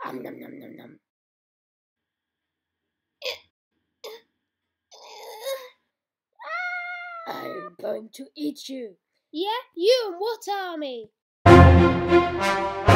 Nom, nom, nom, nom. I'm going to eat you. Yeah, you and what army?